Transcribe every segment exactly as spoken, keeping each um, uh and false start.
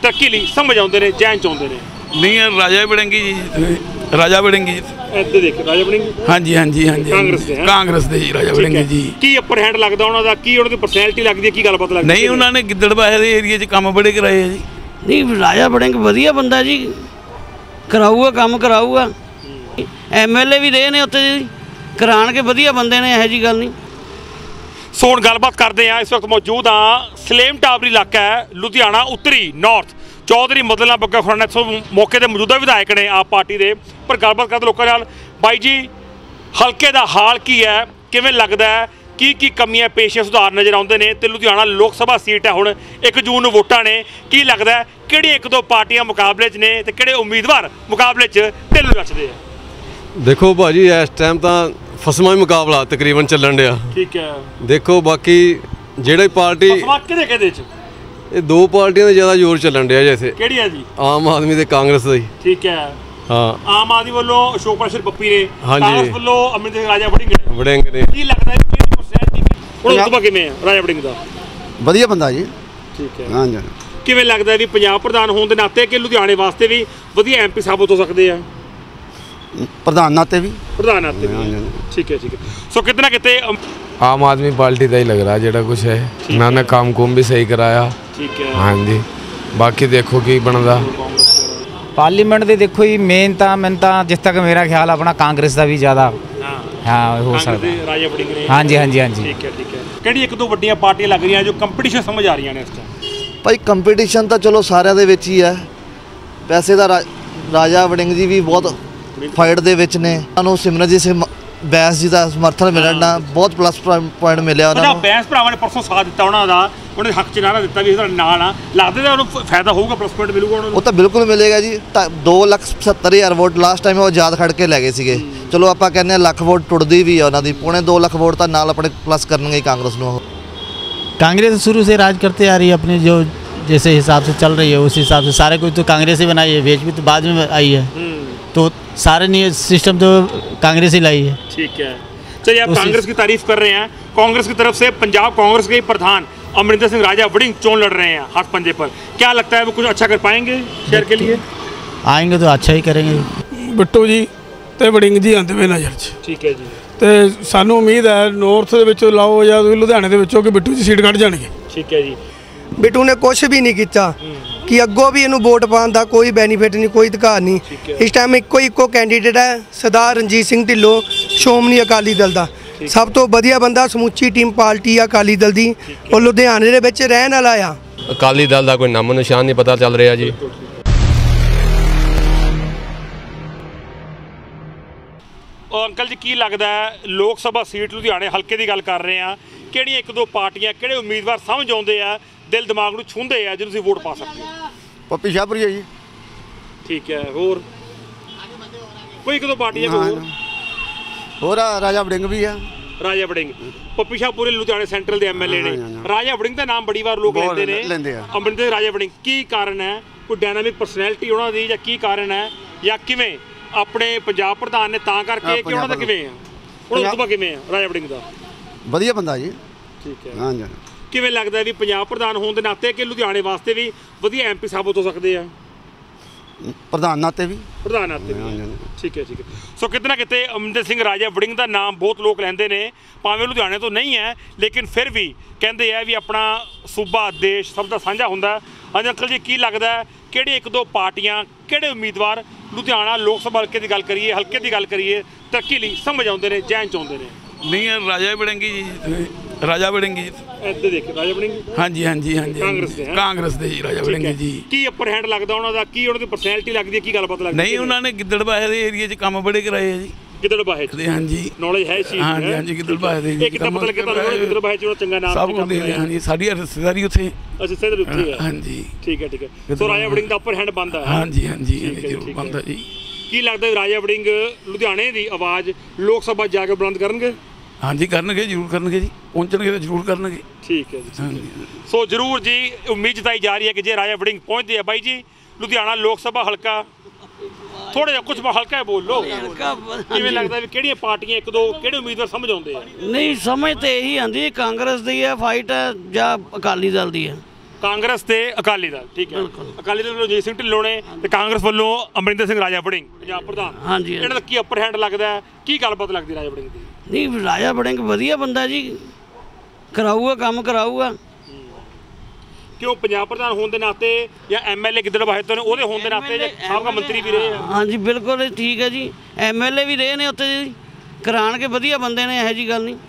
तरक्की ਲਈ ਸਮਝ ਆਉਂਦੇ ਨੇ ਜੈਨ ਚਾਹੁੰਦੇ ਨੇ नहीं यार राजा वड़िंग जी राजा वड़िंग जी ਇੱਧਰ ਦੇਖ ਰਾਜਾ ਵੜਿੰਗ हाँ जी हाँ जी हाँ जी ਕਾਂਗਰਸ ਦੇ कांग्रेस ਦੇ ਜੀ ਰਾਜਾ ਵੜਿੰਗ ਜੀ ਕੀ ਅਪਰ ਹੈਂਡ ਲੱਗਦਾ ਉਹਨਾਂ ਦਾ ਕੀ ਉਹਨਾਂ ਦੀ ਪਰਸਨੈਲਿਟੀ ਲੱਗਦੀ ਹੈ ਕੀ ਗੱਲਬਾਤ ਲੱਗਦੀ ਨਹੀਂ ਉਹਨਾਂ ਨੇ ਗਿੱਦੜਬਾਹੇ ਦੇ ਏਰੀਆ 'ਚ ਕੰਮ ਬੜੇ ਕਰਾਏ ਆ ਜੀ नहीं राजा वड़िंग ਵਧੀਆ ਬੰਦਾ ਜੀ ਕਰਾਊਗਾ ਕੰਮ ਕਰਾਊਗਾ ਐਮਐਲਏ ਵੀ ਰਹੇ ਨੇ ਉੱਥੇ ਜੀ ਕਰਾਣ ਕੇ ਵਧੀਆ ਬੰਦੇ ਨੇ ਇਹੋ ਜੀ ਗੱਲ ਨਹੀਂ ਸੋ ਹੁਣ ਗੱਲਬਾਤ ਕਰਦੇ ਆ ਇਸ ਵਕਤ ਮੌਜੂਦ ਆ ਸਲੇਮ ਟਾਵਰੀ ਇਲਾਕਾ ਹੈ ਲੁਧਿਆਣਾ ਉੱਤਰੀ ਨਾਰਥ चौधरी मदन बग्गा खुराना इतों मौके के मौजूदा विधायक ने आप पार्टी के पर गलबात करते लोगों नाल बाई जी हल्के का हाल की है किवें लगता है की की कमियां पेशे सुधार नज़र आते हैं तो लुधियाना लोक सभा सीट है हुण एक जून नूं वोटां ने की लगता है किहड़ी एक दो पार्टियां मुकाबले च ने ते किहड़े उम्मीदवार मुकाबले च ढिल्ल रचदे आ देखो भाजी इस टाइम तो फसवां ही मुकाबला तकरीबन चलन दिया ठीक है देखो बाकी जिहड़ी पार्टी फसवां किहदे किहदे च ये दो पार्टियों का ज़्यादा जोर चलन दिया जैसे किहड़ी है जी आम आदमी ते कांग्रेस दा ही ठीक है हाँ आम आदमी वालों अशोक प्रकाश पप्पी ने हाँ जी कांग्रेस वालों अमरिंदर राजा वड़िंग ने वड़िंग ने की लगता है कि परसेंट ਹੁਣ ਉਤਬਾ ਕਿਵੇਂ ਹੈ ਰਾਜਾ ਵੜਿੰਗ ਦਾ ਵਧੀਆ ਬੰਦਾ ਜੀ ਠੀਕ ਹੈ ਹਾਂ ਜੀ ਕਿਵੇਂ ਲੱਗਦਾ ਵੀ ਪੰਜਾਬ ਪ੍ਰਧਾਨ ਹੋਣ ਦੇ ਨਾਤੇ ਕਿ ਲੁਧਿਆਣੇ ਵਾਸਤੇ ਵੀ ਵਧੀਆ ਐਮਪੀ ਸਾਬਤ ਹੋ ਸਕਦੇ ਆ ਪ੍ਰਧਾਨ ਨਾਤੇ ਵੀ ਪ੍ਰਧਾਨ ਨਾਤੇ ਵੀ ਠੀਕ ਹੈ ਠੀਕ ਹੈ ਸੋ ਕਿਤਨਾ ਕਿਤੇ आम आदमी पार्टी का ही लग रहा है जो कुछ है उन्होंने काम कुम भी सही कराया ठीक है हाँ जी बाकी देखो की बनता पार्लीमेंट दे देखो जी मेन तो मैं तो जिस तक मेरा ख्याल अपना कांग्रेस का भी ज़्यादा हाँ हो सकता राजा वड़िंग ने हाँ जी हाँ जी हाँ जी ठीक है ठीक है ਕਿਹੜੀ ਇੱਕ ਦੋ ਵੱਡੀਆਂ ਪਾਰਟੀਆਂ ਲੱਗ ਰਹੀਆਂ ਜੋ ਕੰਪੀਟੀਸ਼ਨ ਸਮਝ ਆ ਰਹੀਆਂ ਨੇ ਇਸ ਟਾਈਮ ਭਾਈ ਕੰਪੀਟੀਸ਼ਨ ਤਾਂ ਚਲੋ ਸਾਰਿਆਂ ਦੇ ਵਿੱਚ ਹੀ ਹੈ ਵੈਸੇ ਤਾਂ ਰਾਜਾ ਵੜਿੰਗ ਜੀ ਵੀ ਬਹੁਤ ਫਾਈਟ ਦੇ ਵਿੱਚ ਨੇ ਉਹਨਾਂ ਨੂੰ ਸਿਮਰਨਜੀਤ ਸਿੰਘ ਬੈਂਸ ਜੀ ਦਾ ਸਮਰਥਨ ਮਿਲਣ ਨਾਲ ਬਹੁਤ ਪਲੱਸ ਪੁਆਇੰਟ ਮਿਲਿਆ ਉਹਨਾਂ ਨੂੰ ਬੈਂਸ ਭਰਾਵਾਂ ਨੇ ਪਰਸੋਂ ਸਾਥ ਦਿੱਤਾ ਉਹਨਾਂ ਦਾ ਉਹਨੇ ਹੱਕ ਚ ਨਾਰਾ ਦਿੱਤਾ ਵੀ ਸਾਡੇ ਨਾਲ ਆ ਲੱਗਦਾ ਤਾਂ ਉਹਨੂੰ ਫਾਇਦਾ ਹੋਊਗਾ ਪਲੱਸ ਪੁਆਇੰਟ ਮਿਲੂਗਾ ਉਹਨਾਂ ਨੂੰ ਉਹ ਤਾਂ ਬਿਲਕੁਲ ਮਿਲੇਗਾ ਜੀ ਦੋ ਲੱਖ ਸੱਤਰ ਹਜ਼ਾਰ ਵੋਟ ਲਾਸਟ ਟਾਈਮ ਉਹ ਆਜ਼ਾਦ ਖੜ ਕੇ ਲੈ ਗਏ ਸੀਗੇ ਚਲੋ ਆਪਾਂ ਕਹਿੰਦੇ ਲੱਖ ਵੋਟ ਟੁੱਟਦੀ ਵੀ ਆ ਉਹਨਾਂ ਦੀ ਪੌਣੇ ਦੋ ਲੱਖ ਵੋਟ ਤਾਂ ਨਾਲ ਆਪਣੇ ਪਲੱਸ ਕਰਨਗੇ ਕਾਂਗਰਸ ਨੂੰ ਉਹ कांग्रेस शुरू से राज करते आ रही है अपने जो जैसे हिसाब से चल रही है उस हिसाब से सारे कोई तो कांग्रेस ही बनाई है बीजेपी तो बाद में आई है तो सारे नहीं सिस्टम तो कांग्रेस ही लाई है ठीक है चलिए आप कांग्रेस की तारीफ कर रहे हैं कांग्रेस की तरफ से पंजाब कांग्रेस के प्रधान अमरिंदर सिंह राजा वड़िंग चोन लड़ रहे हैं हाथ पंजे पर क्या लगता है वो कुछ अच्छा कर पाएंगे शहर के लिए आएंगे तो अच्छा ही करेंगे बिट्टू जी ते वड़िंग जी आते हुए नज़र च ठीक है जी ਤੇ ਸਾਨੂੰ ਉਮੀਦ ਹੈ ਨੌਰਥ ਦੇ ਵਿੱਚੋਂ ਲਾਓ ਜਾਂ ਲੁਧਿਆਣੇ ਦੇ ਵਿੱਚੋਂ ਕਿ ਬਿੱਟੂ ਜੀ ਸੀਟ ਕੱਢ ਜਾਣਗੇ ਠੀਕ ਹੈ ਜੀ ਬਿੱਟੂ ਨੇ ਕੁਝ ਵੀ ਨਹੀਂ ਕੀਤਾ ਕਿ ਅੱਗੋਂ ਵੀ ਇਹਨੂੰ ਵੋਟ ਪਾਉਣ ਦਾ ਕੋਈ ਬੈਨੀਫਿਟ ਨਹੀਂ ਕੋਈ ਅਧਿਕਾਰ ਨਹੀਂ ਇਸ ਟਾਈਮ ਇੱਕੋ ਇੱਕੋ ਕੈਂਡੀਡੇਟ ਹੈ ਸਰਦਾਰ ਰਣਜੀਤ ਸਿੰਘ ਢਿੱਲੋਂ ਸ਼੍ਰੋਮਣੀ ਅਕਾਲੀ ਦਲ ਦਾ ਸਭ ਤੋਂ ਵਧੀਆ ਬੰਦਾ ਸਮੁੱਚੀ ਟੀਮ ਪਾਰਟੀ ਆ ਅਕਾਲੀ ਦਲ ਦੀ ਉਹ ਲੁਧਿਆਣੇ ਦੇ ਵਿੱਚ ਰਹਿਣ ਵਾਲਾ ਆ ਅਕਾਲੀ ਦਲ ਦਾ ਕੋਈ ਨਾਮੋ ਨਿਸ਼ਾਨ ਨਹੀਂ ਪਤਾ ਚੱਲ ਰਿਹਾ ਜੀ अंकल जी की लगता है लोक सभा सीट लुधियाने हल्के की गल कर रहे हैं कि एक दो पार्टियां कि उम्मीदवार समझ आते हैं दिल दिमाग में छूंदे हैं जो तुसीं वोट पा सकते हो पप्पी शाहपुरी है जी ठीक है होर कोई एक दो पार्टियां होर होर राजा वड़िंग भी है राजा वड़िंग पप्पी शाहपुरी लुधियाने सेंट्रल के एम एल ए ने राजा वड़िंग का नाम बड़ी बार लोग लेते हैं अमरिंदर राजा वड़िंग की कारण है कोई डायनामिक परसनैलिटी उन्होंने या की कारण है या किवें अपने पंजाब प्रधान ने तां करके कि उन्होंने किवें है ਹੁਣ ਉਤਬਾ ਕਿਵੇਂ ਹੈ ਰਾਜਾ ਵੜਿੰਗ ਦਾ ਵਧੀਆ ਬੰਦਾ ਜੀ ਠੀਕ ਹੈ ਹਾਂ ਜੀ ਕਿਵੇਂ ਲੱਗਦਾ ਵੀ ਪੰਜਾਬ ਪ੍ਰਧਾਨ ਹੋਣ ਦੇ ਨਾਤੇ ਕਿ ਲੁਧਿਆਣੇ ਵਾਸਤੇ ਵੀ ਵਧੀਆ ਐਮਪੀ ਸਾਬਤ ਹੋ ਸਕਦੇ ਆ ਪ੍ਰਧਾਨ ਨਾਤੇ ਵੀ ਪ੍ਰਧਾਨ ਨਾਤੇ ਠੀਕ ਹੈ ਠੀਕ ਹੈ ਸੋ ਕਿਤਨਾ ਕਿਤੇ ਅਮਰਿੰਦਰ ਸਿੰਘ ਰਾਜਾ ਵੜਿੰਗ ਦਾ ਨਾਮ ਬਹੁਤ ਲੋਕ ਲੈਂਦੇ ਨੇ ਭਾਵੇਂ ਲੁਧਿਆਣੇ ਤੋਂ ਨਹੀਂ ਹੈ ਲੇਕਿਨ ਫਿਰ ਵੀ ਕਹਿੰਦੇ ਆ ਵੀ ਆਪਣਾ ਸੂਬਾ ਦੇਸ਼ ਸਭ ਦਾ ਸਾਂਝਾ ਹੁੰਦਾ ਹਾਂਜੀ ਅੰਕਲ ਜੀ ਕੀ ਲੱਗਦਾ ਕਿਹੜੀ ਇੱਕ ਦੋ ਪਾਰਟੀਆਂ ਕਿਹੜੇ ਉਮੀਦਵਾਰ ਲੁਧਿਆਣਾ ਲੋਕ ਸਭਾ ਹਲਕੇ ਦੀ ਗੱਲ ਕਰੀਏ ਹਲਕੇ ਦੀ ਗੱਲ ਕਰੀਏ ਤਰੱਕੀ ਲਈ ਸਮਝ ਆਉਂਦੇ ਨੇ ਜੈਨ ਚਾਹੁੰਦੇ ਨੇ ਨਹੀਂ ਯਾਰ ਰਾਜਾ ਵੜਿੰਗ ਜੀ ਰਾਜਾ ਵੜਿੰਗ ਜੀ ਇੱਧਰ ਦੇਖ ਰਾਜਾ ਵੜਿੰਗ हाँ जी हाँ जी हाँ जी ਕਾਂਗਰਸ ਦੇ ਕਾਂਗਰਸ ਦੇ ਜੀ ਰਾਜਾ ਵੜਿੰਗ ਜੀ ਕੀ ਅਪਰ ਹੈਂਡ ਲੱਗਦਾ ਉਹਨਾਂ ਦਾ ਕੀ ਉਹਨਾਂ ਦੀ ਪਰਸਨੈਲਿਟੀ ਲੱਗਦੀ ਹੈ ਕੀ ਗੱਲਬਾਤ ਲੱਗਦੀ ਨਹੀਂ ਉਹਨਾਂ ਨੇ ਗਿੱਦੜਬਾਹੇ ਦੇ ਏਰੀਆ 'ਚ ਕੰਮ ਬੜੇ ਕਰਾਏ ਆ ਜੀ ਗਿੱਦੜਬਾਹੇ ਦੇ ਹਾਂ ਜੀ ਨੌਲੇਜ ਹੈ ਸੀ ਹਾਂ ਜੀ ਹਾਂ ਜੀ ਗਿੱਦੜਬਾਹੇ ਦੇ ਇੱਕ ਤਾਂ ਪਤਾ ਲੱਗਿਆ ਤੁਹਾਨੂੰ ਗਿੱਦੜਬਾਹੇ 'ਚ ਚੰਗਾ ਨਾਮ ਸਭ ਕੁਝ ਦੇ ਹਾਂ ਜੀ ਸਾਡੀ ਰਿਸ਼ਤੇਦਾਰੀ ਉੱਥੇ ਅੱਛਾ ਸਿੱਧਰ ਉੱਥੇ ਹੈ ਹਾਂ ਜੀ ਠੀਕ ਹੈ ਠੀਕ ਹੈ ਸੋ ਰਾਜਾ ਵੜਿੰਗ ਦਾ ਅਪਰ ਹੈਂਡ ਬੰਦਾ ਹਾਂ ਜੀ ਹਾਂ ਜੀ ਜ਼ਰੂਰ ਬੰਦਾ ਜੀ ਕੀ ਲੱਗਦਾ ਰਾਜਾ ਵੜਿੰਗ ਲੁਧਿਆਣੇ ਦੀ ਆਵਾਜ਼ ਲੋਕ ਸਭਾ ਜਾ ਕੇ ਬੁਲੰਦ ਕਰਨਗੇ हाँ जी करनगे जरूर करनगे जी पहुँचणगे तो जरूर करनगे ठीक है जी हाँ जी सो जरूर जी उम्मीद जताई जा रही है कि जे राजा वड़िंग पहुँचते हैं बाई जी लुधियाना लोक सभा हल्का थोड़ा जिहा कुछ हल्का है बोल लो किवें लगदा है किहड़ियां पार्टियां एक दो किहड़े उम्मीदवार समझ आउंदे आ नहीं समझ तो यही आती कांग्रेस दी है फाइट है या अकाली दल दी है ਕਾਂਗਰਸ ਤੇ ਅਕਾਲੀ ਦਲ ਠੀਕ ਹੈ ਅਕਾਲੀ ਦਲ ਵੱਲੋਂ ਰਣਜੀਤ ਸਿੰਘ ਢਿੱਲੋਂ ਨੇ ਤੇ ਕਾਂਗਰਸ ਵੱਲੋਂ ਅਮਰਿੰਦਰ ਸਿੰਘ ਰਾਜਾ ਵੜਿੰਗ ਪੰਜਾਬ ਪ੍ਰਧਾਨ ਹਾਂਜੀ ਇਹਨਾਂ ਦਾ ਕੀ ਅਪਰ ਹੈਂਡ ਲੱਗਦਾ ਹੈ ਕੀ ਗੱਲਬਾਤ ਲੱਗਦੀ ਰਾਜਾ ਵੜਿੰਗ ਦੀ ਨਹੀਂ ਰਾਜਾ ਵੜਿੰਗ ਵਧੀਆ ਬੰਦਾ ਜੀ ਕਰਾਊਗਾ ਕੰਮ ਕਰਾਊਗਾ ਕਿਉਂ ਪੰਜਾਬ ਪ੍ਰਧਾਨ ਹੋਣ ਦੇ ਨਾਤੇ ਜਾਂ ਐਮਐਲਏ ਗਿੱਦੜਬਾਹੇ ਤੋਂ ਨੇ ਉਹਦੇ ਹੋਣ ਦੇ ਨਾਤੇ ਜਾਂ ਸਾਬਕਾ ਮੰਤਰੀ ਵੀ ਰਹੇ ਆ ਹਾਂਜੀ ਬਿਲਕੁਲ ਠੀਕ ਹੈ ਜੀ ਐਮਐਲਏ ਵੀ ਰਹੇ ਨੇ ਉੱਥੇ ਜੀ ਕਰਾਣ ਕੇ ਵਧੀਆ ਬੰਦੇ ਨੇ ਇਹੋ ਜਿਹੀ ਗੱਲ ਨਹੀਂ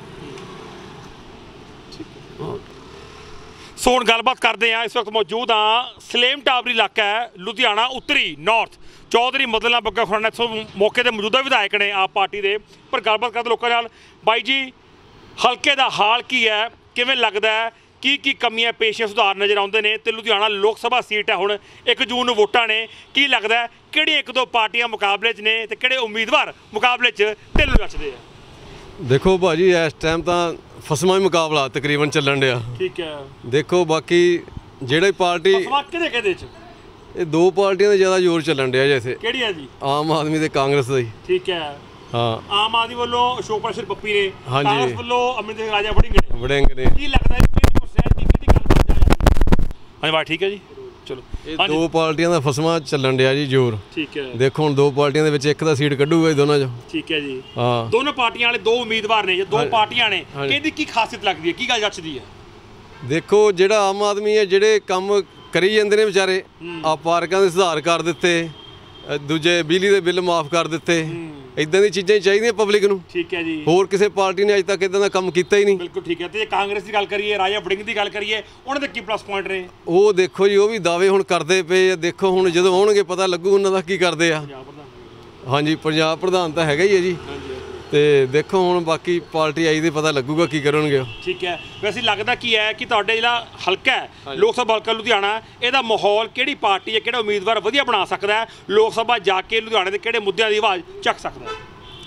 ਸੋ ਹੁਣ ਗੱਲਬਾਤ ਕਰਦੇ ਹਾਂ ਇਸ ਵਕਤ ਮੌਜੂਦ ਹਾਂ ਸਲੇਮ ਟਾਵਰੀ ਇਲਾਕਾ ਹੈ ਲੁਧਿਆਣਾ ਉੱਤਰੀ ਨਾਰਥ ਚੌਧਰੀ ਮਦਨ ਲਾਲ ਬੱਗਾ ਖੁਰਾਣਾ ਇੱਥੋਂ ਮੌਕੇ ਦੇ ਮੌਜੂਦਾ ਵਿਧਾਇਕ ਨੇ ਆਪ ਪਾਰਟੀ ਦੇ ਪਰ ਗੱਲਬਾਤ ਕਰਦੇ ਲੋਕਾਂ ਨਾਲ ਬਾਈ ਜੀ ਹਲਕੇ ਦਾ ਹਾਲ ਕੀ ਹੈ ਕਿਵੇਂ ਲੱਗਦਾ ਹੈ ਕੀ ਕੀ ਕਮੀਆਂ ਪੇਸ਼ੇ ਸੁਧਾਰ ਨਜ਼ਰ ਆਉਂਦੇ ਨੇ ਤੇ ਲੁਧਿਆਣਾ ਲੋਕ ਸਭਾ ਸੀਟ ਹੈ ਹੁਣ ਇੱਕ ਜੂਨ ਨੂੰ ਵੋਟਾਂ ਨੇ ਕੀ ਲੱਗਦਾ ਹੈ ਕਿਹੜੀਆਂ ਇੱਕ ਦੋ ਪਾਰਟੀਆਂ ਮੁਕਾਬਲੇ 'ਚ ਨੇ ਤੇ ਕਿਹੜੇ ਉਮੀਦਵਾਰ ਮੁਕਾਬਲੇ 'ਚ ਢਿੱਲੋਂ ਰਚਦੇ ਆ ਦੇਖੋ ਭਾਜੀ ਇਸ ਟਾਈਮ ਤਾਂ ਫਸਵਾਂ ਹੀ ਮੁਕਾਬਲਾ ਤਕਰੀਬਨ ਚੱਲਣ ਡਿਆ ਠੀਕ ਹੈ ਦੇਖੋ ਬਾਕੀ ਜਿਹੜੀ ਪਾਰਟੀ ਫਸਵਾਂ ਕਿਹਦੇ ਕਿਹਦੇ 'ਚ ਇਹ ਦੋ ਪਾਰਟੀਆਂ ਦਾ ਜ਼ਿਆਦਾ ਜ਼ੋਰ ਚੱਲਣ ਡਿਆ ਜੈਸੇ ਕਿਹੜੀ ਹੈ ਜੀ ਆਮ ਆਦਮੀ ਤੇ ਕਾਂਗਰਸ ਦਾ ਹੀ ਠੀਕ ਹੈ ਹਾਂ ਆਮ ਆਦਮੀ ਵੱਲੋਂ ਅਸ਼ੋਕ ਪ੍ਰਸ਼ਰ ਪੱਪੀ ਨੇ ਹਾਂਜੀ। ਕਾਂਗਰਸ ਵੱਲੋਂ ਅਮਰਿੰਦਰ ਸਿੰਘ ਰਾਜਾ ਵੜਿੰਗ ਨੇ ਵੜਿੰਗ ਨੇ ਕੀ ਲੱਗਦਾ ਹੈ ਕਿਹੜੀ ਪਰਸੈਂਟ ਦੀ ਕਿਹੜੀ ਗੱਲ ਬਣ ਜਾਏਗੀ ਹਾਂਜੀ ਬਾਤ ਠੀਕ ਹੈ ਜੀ ਚਲੋ ਇਹ ਦੋ ਪਾਰਟੀਆਂ ਦਾ ਫਸਵਾਂ ਚੱਲਣ ਡਿਆ ਜੀ ਜ਼ੋਰ ਠੀਕ ਹੈ ਦੇਖੋ ਹੁਣ ਦੋ ਪਾਰਟੀਆਂ ਦੇ ਵਿੱਚ ਇੱਕ ਦਾ ਸੀਟ ਕੱਢੂਗਾ ਇਹ ਦੋਨਾਂ ਚੋਂ ਠੀਕ ਹੈ ਜੀ ਹਾਂ ਦੋਨੋਂ ਪਾਰਟੀਆਂ ਵਾਲੇ ਦੋ ਉਮੀਦਵਾਰ ਨੇ ਜਾਂ ਦੋ ਪਾਰਟੀਆਂ ਨੇ ਕਿਹਦੀ ਕੀ ਖਾਸੀਅਤ ਲੱਗਦੀ ਹੈ ਕੀ ਗੱਲ ਜੱਚਦੀ ਹੈ ਦੇਖੋ ਜਿਹੜਾ ਆਮ ਆਦਮੀ ਹੈ ਜਿਹੜੇ ਕੰਮ ਕਰੀ ਜਾਂਦੇ ਨੇ ਵਿਚਾਰੇ ਆ ਪਾਰਕਾਂ ਦੇ ਸੁਧਾਰ ਕਰ ਦਿੱਤੇ ਦੂਜੇ ਬਿਜਲੀ ਦੇ ਬਿੱਲ ਮਾਫ ਕਰ ਦਿੱਤੇ ਇਦਾਂ ਦੀ ਚੀਜ਼ਾਂ ਚਾਹੀਦੀਆਂ ਪਬਲਿਕ ਨੂੰ ਠੀਕ ਹੈ ਜੀ ਹੋਰ ਕਿਸੇ ਪਾਰਟੀ ਨੇ ਅਜੇ ਤੱਕ ਇਦਾਂ ਦਾ ਕੰਮ ਕੀਤਾ ਹੀ ਨਹੀਂ ਬਿਲਕੁਲ ਠੀਕ ਹੈ ਤੇ ਜੇ ਕਾਂਗਰਸ ਦੀ ਗੱਲ ਕਰੀਏ ਰਾਜਾ ਵੜਿੰਗ ਦੀ ਗੱਲ ਕਰੀਏ ਉਹਨਾਂ ਦੇ ਕੀ ਪਲੱਸ ਪੁਆਇੰਟ ਨੇ ਉਹ ਦੇਖੋ ਜੀ ਉਹ ਵੀ ਦਾਅਵੇ ਹੁਣ ਕਰਦੇ ਪਏ ਆ ਦੇਖੋ ਹੁਣ ਜਦੋਂ ਆਉਣਗੇ ਪਤਾ ਲੱਗੂ ਉਹਨਾਂ ਦਾ ਕੀ ਕਰਦੇ ਆ ਹਾਂਜੀ ਪੰਜਾਬ ਪ੍ਰਧਾਨ ਤਾਂ ਹੈਗਾ ਹੀ ਹੈ ਜੀ ਤੇ ਦੇਖੋ ਹੁਣ ਬਾਕੀ ਪਾਰਟੀ ਆਈ ਤੇ ਪਤਾ ਲੱਗੂਗਾ ਕੀ ਕਰਨਗੇ ਠੀਕ ਹੈ ਵੈਸੇ ਲੱਗਦਾ ਕੀ ਹੈ ਕਿ ਤੁਹਾਡੇ ਜਿਹੜਾ ਹਲਕਾ ਹੈ ਲੋਕ ਸਭਾ ਹਲਕਾ ਲੁਧਿਆਣਾ ਇਹਦਾ ਮਾਹੌਲ ਕਿਹੜੀ ਪਾਰਟੀ ਹੈ ਕਿਹੜਾ ਉਮੀਦਵਾਰ ਵਧੀਆ ਬਣਾ ਸਕਦਾ ਹੈ ਲੋਕ ਸਭਾ ਜਾ ਕੇ ਲੁਧਿਆਣੇ ਦੇ ਕਿਹੜੇ ਮੁੱਦਿਆਂ ਦੀ ਆਵਾਜ਼ ਚੱਕ ਸਕਦਾ ਹੈ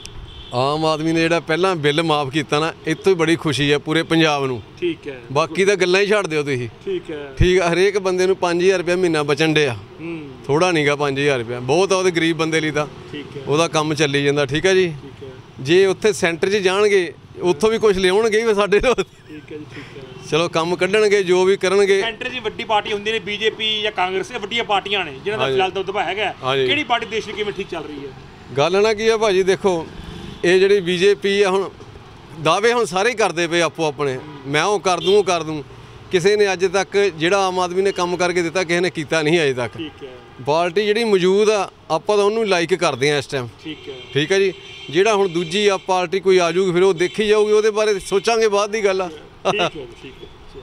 ਆਮ ਆਦਮੀ ਨੇ ਜਿਹੜਾ ਪਹਿਲਾਂ ਬਿੱਲ ਮਾਫ ਕੀਤਾ ਨਾ ਇੱਥੋਂ ਹੀ ਬੜੀ ਖੁਸ਼ੀ ਹੈ ਪੂਰੇ ਪੰਜਾਬ ਨੂੰ ਠੀਕ ਹੈ ਬਾਕੀ ਤਾਂ ਗੱਲਾਂ ਹੀ ਛੱਡ ਦਿਓ ਤੁਸੀਂ ਠੀਕ ਹੈ ਠੀਕ ਹੈ ਹਰੇਕ ਬੰਦੇ ਨੂੰ ਪੰਜ ਹਜ਼ਾਰ ਰੁਪਇਆ ਮਹੀਨਾ ਬਚਣ ਡਿਆ ਥੋੜਾ ਨਹੀਂਗਾ ਪੰਜ ਹਜ਼ਾਰ ਰੁਪਇਆ ਬਹੁਤ ਆ ਉਹਦੇ ਗਰੀਬ ਬੰਦੇ ਲਈ ਤਾਂ ਠੀਕ ਹੈ ਉਹਦਾ ਕੰਮ ਚੱਲੀ ਜਾਂਦਾ ਠੀਕ ਹੈ ਜੀ ਜੇ ਉੱਥੇ ਸੈਂਟਰ 'ਚ ਜਾਣਗੇ ਉੱਥੋਂ ਵੀ ਕੁਝ ਲਿਆਉਣਗੇ ਹੀ ਸਾਡੇ ਨਾਲ ਠੀਕ ਹੈ ਜੀ ਠੀਕ ਹੈ ਚਲੋ ਕੰਮ ਕੱਢਣਗੇ ਜੋ ਵੀ ਕਰਨਗੇ ਸੈਂਟਰ ਦੀ ਵੱਡੀ ਪਾਰਟੀ ਹੁੰਦੀ ਨੇ ਬੀਜੇਪੀ ਜਾਂ ਕਾਂਗਰਸ ਇਹ ਵੱਡੀਆਂ ਪਾਰਟੀਆਂ ਨੇ ਜਿਹਨਾਂ ਦਾ ਫਿਲਹਾਲ ਦਬਦਬਾ ਹੈਗਾ ਕਿਹੜੀ ਪਾਰਟੀ ਦੇਸ਼ ਵਿੱਚ ਕਿਵੇਂ ਠੀਕ ਚੱਲ ਰਹੀ ਹੈ ਗੱਲ ਨਾ ਕੀ ਆ ਭਾਜੀ ਦੇਖੋ ਇਹ ਜਿਹੜੀ ਬੀਜੇਪੀ ਆ ਹੁਣ ਦਾਅਵੇ ਹੁਣ ਸਾਰੇ ਹੀ ਕਰਦੇ ਪਏ ਆਪੋ ਆਪਣੇ ਮੈਂ ਉਹ ਕਰ ਦੂੰ ਉਹ ਕਰ ਦੂੰ ਕਿਸੇ ਨੇ ਅੱਜ ਤੱਕ ਜਿਹੜਾ ਆਮ ਆਦਮੀ ਨੇ ਕੰਮ ਕਰਕੇ ਦਿੱਤਾ ਕਿਸੇ ਨੇ ਕੀਤਾ ਨਹੀਂ ਅਜੇ ਤੱਕ ਠੀਕ ਹੈ ਪਾਰਟੀ ਜਿਹੜੀ ਮੌਜੂਦ ਆ ਆਪਾਂ ਤਾਂ ਉਹਨੂੰ ਲਾਈਕ ਕਰਦੇ ਆ ਇਸ ਟਾਈਮ ਠੀਕ ਹੈ ਠੀਕ ਹੈ ਜੀ ਜਿਹੜਾ ਹੁਣ ਦੂਜੀ ਆ ਪਾਰਟੀ ਕੋਈ ਆ ਜਾਊਗੀ ਫਿਰ ਉਹ ਦੇਖੀ ਜਾਊਗੀ ਉਹਦੇ ਬਾਰੇ ਸੋਚਾਂਗੇ ਬਾਅਦ ਦੀ ਗੱਲ ਆ ਠੀਕ ਹੈ ਠੀਕ ਹੈ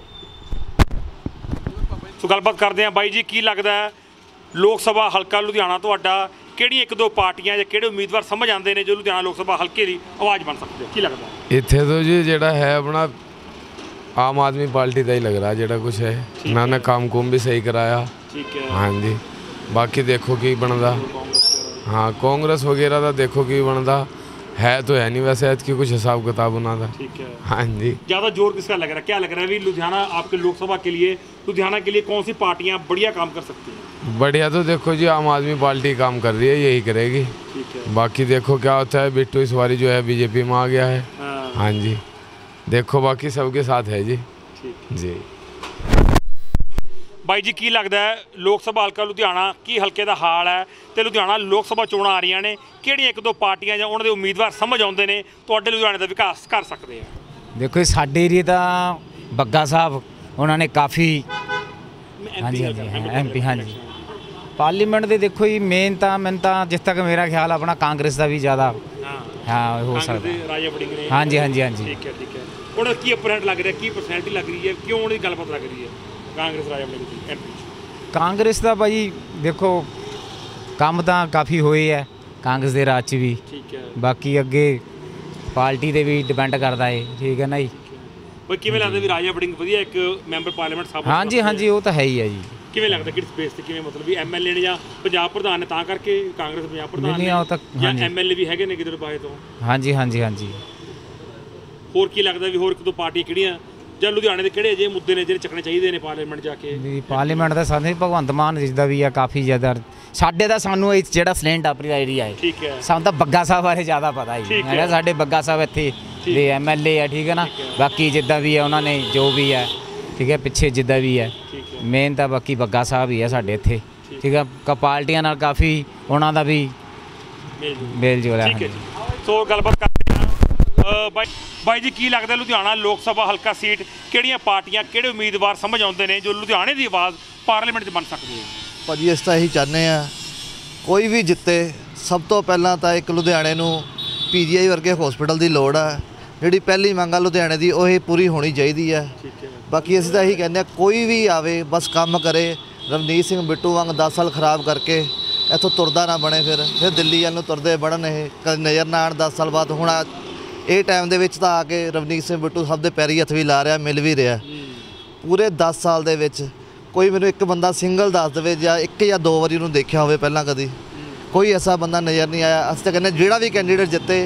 ਸੋ ਗੱਲਬਾਤ ਕਰਦੇ ਆ ਬਾਈ ਜੀ ਕੀ ਲੱਗਦਾ ਹੈ ਲੋਕ ਸਭਾ ਹਲਕਾ ਲੁਧਿਆਣਾ ਤੁਹਾਡਾ ਕਿਹੜੀਆਂ ਇੱਕ ਦੋ ਪਾਰਟੀਆਂ ਜਾਂ ਕਿਹੜੇ ਉਮੀਦਵਾਰ ਸਮਝ ਆਉਂਦੇ ਨੇ ਜੋ ਲੁਧਿਆਣਾ ਲੋਕ ਸਭਾ ਹਲਕੇ ਦੀ ਆਵਾਜ਼ ਬਣ ਸਕਦੇ ਕੀ ਲੱਗਦਾ ਇੱਥੇ ਤੋਂ ਜੀ ਜਿਹੜਾ ਹੈ ਆਪਣਾ ਆਮ ਆਦਮੀ ਪਾਰਟੀ ਦਾ ਹੀ ਲੱਗ ਰਿਹਾ ਜਿਹੜਾ ਕੁਝ ਹੈ ਨਾ ਨਾ ਕੰਮ ਕੁਮ ਵੀ ਸਹੀ ਕਰਾਇਆ ਠੀਕ ਹੈ ਹਾਂਜੀ ਬਾਕੀ ਦੇਖੋ ਕੀ ਬਣਦਾ हाँ कांग्रेस वगैरह का देखो कि बनता है तो है नहीं वैसे कि कुछ हिसाब किताब उन्हों का ठीक है हाँ जी ज़्यादा जोर किसका लग रहा है क्या लग रहा है भी लुधियाना आपके लोकसभा के लिए लुधियाना के लिए कौन सी पार्टियां बढ़िया काम कर सकती हैं बढ़िया तो देखो जी आम आदमी पार्टी काम कर रही है यही करेगी ठीक है बाकी देखो क्या होता है बिट्टू इस बारी जो है बीजेपी में आ गया है हाँ जी देखो बाकी सबके साथ है जी जी ਬਾਈ ਜੀ ਕੀ ਲੱਗਦਾ ਹੈ ਲੋਕ ਸਭਾ ਹਲਕਾ ਲੁਧਿਆਣਾ ਕੀ ਹਲਕੇ ਦਾ ਹਾਲ ਹੈ ਤੇ ਲੁਧਿਆਣਾ ਲੋਕ ਸਭਾ ਚੋਣਾਂ ਆ ਰਹੀਆਂ ਨੇ ਕਿਹੜੀਆਂ ਇੱਕ ਦੋ ਪਾਰਟੀਆਂ ਜਾਂ ਉਹਨਾਂ ਦੇ ਉਮੀਦਵਾਰ ਸਮਝ ਆਉਂਦੇ ਨੇ ਤੁਹਾਡੇ ਲੁਧਿਆਣੇ ਦਾ ਵਿਕਾਸ ਕਰ ਸਕਦੇ ਆ ਦੇਖੋ ਸਾਡੇ ਏਰੀਏ ਦਾ ਬੱਗਾ ਸਾਹਿਬ ਉਹਨਾਂ ਨੇ ਕਾਫੀ ਹਾਂਜੀ ਹਾਂਜੀ ਐਮਪੀ ਹਾਂਜੀ ਪਾਰਲੀਮੈਂਟ ਦੇ ਦੇਖੋ ਜੀ ਮੇਨ ਤਾਂ ਮੈਨੂੰ ਤਾਂ ਜਿਸ ਤੱਕ ਮੇਰਾ ਖਿਆਲ ਆਪਣਾ ਕਾਂਗਰਸ ਦਾ ਵੀ ਜ਼ਿਆਦਾ ਹਾਂ ਹੋ ਸਕਦਾ ਰਾਜਾ ਵੜਿੰਗ ਨੇ ਹਾਂਜੀ ਹਾਂਜੀ ਹਾਂਜੀ ਠੀਕ ਹੈ ਠੀਕ ਹੈ ਹੁਣ ਕੀ ਅਪਰੈਂਟ ਲੱਗ ਰਿਹਾ ਕੀ ਪਰਸੈਂਟੇਜ ਲੱਗ ਰਹੀ ਹੈ ਕਿਉਂ ਉਹਦੀ ਗੱਲਬਾਤ ਲੱਗ ਰਹੀ ਹੈ ਕਾਂਗਰਸ ਰਾਜਾ ਵੜਿੰਗ ਦੀ ਐਮਪੀ ਕਾਂਗਰਸ ਦਾ ਭਾਈ ਦੇਖੋ ਕੰਮ ਤਾਂ ਕਾਫੀ ਹੋਏ ਹੈ ਕਾਂਗਰਸ ਦੇ ਰਾਜ 'ਚ ਵੀ ਠੀਕ ਹੈ ਬਾਕੀ ਅੱਗੇ ਪਾਰਟੀ ਦੇ ਵੀ ਡਿਪੈਂਡ ਕਰਦਾ ਹੈ ਠੀਕ ਹੈ ਨਾ ਜੀ ਬਈ ਕਿਵੇਂ ਲੱਗਦਾ ਵੀ ਰਾਜਾ ਵੜਿੰਗ ਵਧੀਆ ਇੱਕ ਮੈਂਬਰ ਪਾਰਲੀਮੈਂਟ ਸਾਹਿਬ ਹਾਂਜੀ ਹਾਂਜੀ ਉਹ ਤਾਂ ਹੈ ਹੀ ਹੈ ਜੀ ਕਿਵੇਂ ਲੱਗਦਾ ਕਿਹੜੀ ਸਪੇਸ ਤੇ ਕਿਵੇਂ ਮਤਲਬ ਵੀ ਐਮਐਲਏ ਨੇ ਜਾਂ ਪੰਜਾਬ ਪ੍ਰਧਾਨ ਨੇ ਤਾਂ ਕਰਕੇ ਕਾਂਗਰਸ ਪੰਜਾਬ ਪ੍ਰਧਾਨ ਨਹੀਂ ਉਹ ਤਾਂ ਜਾਂ ਐਮਐਲਏ ਵੀ ਹੈਗੇ ਨੇ ਗਿੱਦੜਬਾਹੇ ਤੋਂ ਹਾਂਜੀ ਹਾਂਜੀ ਹਾਂਜੀ ਹੋਰ ਕੀ ਲੱਗਦਾ ਵੀ ਹੋਰ ਇੱਕ ਦੋ ਪਾਰਟੀ ਕਿਹੜੀਆਂ ਜਾਂ ਲੁਧਿਆਣੇ ਦੇ ਕਿਹੜੇ ਅਜੇ ਮੁੱਦੇ ਨੇ ਜਿਹੜੇ ਚੱਕਣੇ ਚਾਹੀਦੇ ਨੇ ਪਾਰਲੀਮੈਂਟ ਜਾ ਕੇ ਵੀ ਪਾਰਲੀਮੈਂਟ ਦਾ ਸਾਨੂੰ ਭਗਵੰਤ ਮਾਨ ਜਿਸਦਾ ਵੀ ਆ ਕਾਫੀ ਜ਼ਿਆਦਾ ਸਾਡੇ ਦਾ ਸਾਨੂੰ ਇਹ ਜਿਹੜਾ ਸਲੇਨ ਟਾਪਰੀ ਦਾ ਏਰੀਆ ਹੈ ਠੀਕ ਹੈ ਸਾਨੂੰ ਤਾਂ ਬੱਗਾ ਸਾਹਿਬ ਬਾਰੇ ਜ਼ਿਆਦਾ ਪਤਾ ਹੀ ਹੈ ਸਾਡੇ ਬੱਗਾ ਸਾਹਿਬ ਇੱਥੇ ਦੇ ਐਮਐਲਏ ਆ ਠੀਕ ਹੈ ਨਾ ਬਾਕੀ ਜਿੱਦਾਂ ਵੀ ਹੈ ਉਹਨਾਂ ਨੇ ਜੋ ਵੀ ਹੈ ਠੀਕ ਹੈ ਪਿੱਛੇ ਜਿੱਦਾਂ ਵੀ ਹੈ ਮੇਨ ਤਾਂ ਬਾਕੀ ਬੱਗਾ ਸਾਹਿਬ ਹੀ ਆ ਸਾਡੇ ਇੱਥੇ ਠੀਕ ਆ ਕ ਪਾਰਟੀਆਂ ਨਾਲ ਕਾਫੀ ਉਹਨਾਂ ਦਾ ਵੀ ਮੇਲ ਜੋਲ ਹੈ। ਠੀਕ ਹੈ ਜੀ, ਸੋ ਗੱਲਬਾਤ ਕਰਦੇ ਹਾਂ ਬਾਈ ਬਾਈ ਜੀ, ਕੀ ਲੱਗਦਾ ਲੁਧਿਆਣਾ ਲੋਕ ਸਭਾ ਹਲਕਾ ਸੀਟ ਕਿਹੜੀਆਂ ਪਾਰਟੀਆਂ ਕਿਹੜੇ ਉਮੀਦਵਾਰ ਸਮਝ ਆਉਂਦੇ ਨੇ ਜੋ ਲੁਧਿਆਣੇ ਦੀ ਆਵਾਜ਼ ਪਾਰਲੀਮੈਂਟ 'ਚ ਬਣ ਸਕਦੀ ਹੈ? ਭਾਜੀ ਅਸੀਂ ਤਾਂ ਇਹੀ ਚਾਹੁੰਦੇ ਆ ਕੋਈ ਵੀ ਜਿੱਤੇ, ਸਭ ਤੋਂ ਪਹਿਲਾਂ ਤਾਂ ਇੱਕ ਲੁਧਿਆਣੇ ਨੂੰ ਪੀਜੀਆਈ ਵਰਗੇ ਹਸਪੀਟਲ ਦੀ ਲੋੜ ਆ। ਜਿਹੜੀ ਪਹਿਲੀ ਮੰਗ ਆ ਲੁਧਿਆਣੇ ਦੀ ਉਹ ਇਹ ਪੂਰੀ ਹੋਣੀ ਚਾਹੀਦੀ ਹੈ। ਬਾਕੀ ਅਸੀਂ ਤਾਂ ਇਹੀ ਕਹਿੰਦੇ ਆ ਕੋਈ ਵੀ ਆਵੇ ਬਸ ਕੰਮ ਕਰੇ। ਰਵਨੀਤ ਸਿੰਘ ਬਿੱਟੂ ਵਾਂਗ ਦਸ ਸਾਲ ਖਰਾਬ ਕਰਕੇ ਇੱਥੋਂ ਤੁਰਦਾ ਨਾ ਬਣੇ, ਫਿਰ ਫਿਰ ਦਿੱਲੀ ਵੱਲ ਨੂੰ ਤੁਰਦੇ ਬਣਨ। ਇਹ ਕਦੇ ਨਜ਼ਰ ਨਾ ਆਉਣ ਦਸ ਸਾਲ ਬਾਅਦ। ਹੁਣ ਇਹ ਟਾਈਮ ਦੇ ਵਿੱਚ ਤਾਂ ਆ ਕੇ ਰਵਨੀਤ ਸਿੰਘ ਬਿੱਟੂ ਸਭ ਦੇ ਪੈਰੀ ਹੱਥ ਵੀ ਲਾ ਰਿਹਾ, ਮਿਲ ਵੀ ਰਿਹਾ। ਪੂਰੇ ਦਸ ਸਾਲ ਦੇ ਵਿੱਚ ਕੋਈ ਮੈਨੂੰ ਇੱਕ ਬੰਦਾ ਸਿੰਗਲ ਦੱਸ ਦੇਵੇ ਜਾਂ ਇੱਕ ਜਾਂ ਦੋ ਵਾਰੀ ਉਹਨੂੰ ਦੇਖਿਆ ਹੋਵੇ ਪਹਿਲਾਂ ਕਦੀ, ਕੋਈ ਐਸਾ ਬੰਦਾ ਨਜ਼ਰ ਨਹੀਂ ਆਇਆ। ਅਸੀਂ ਤਾਂ ਕਹਿੰਦੇ ਜਿਹੜਾ ਵੀ ਕੈਂਡੀਡੇਟ ਜਿੱਤੇ